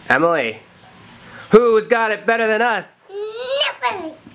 Emily, who's got it better than us? Nobody.